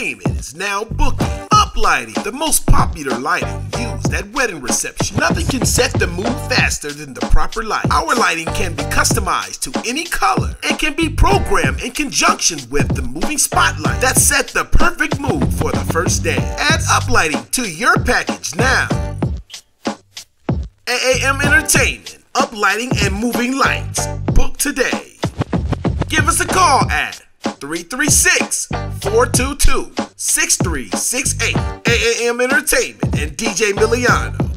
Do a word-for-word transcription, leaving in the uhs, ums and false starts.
Entertainment is now booking uplighting, the most popular lighting used at wedding reception. Nothing can set the mood faster than the proper light. Our lighting can be customized to any color and can be programmed in conjunction with the moving spotlight that set the perfect mood for the first day. Add uplighting to your package now. A A M Entertainment, uplighting and moving lights. Book today. Give us a call at three three six, four two two, six three six eight. A A M Entertainment and D J Miliano.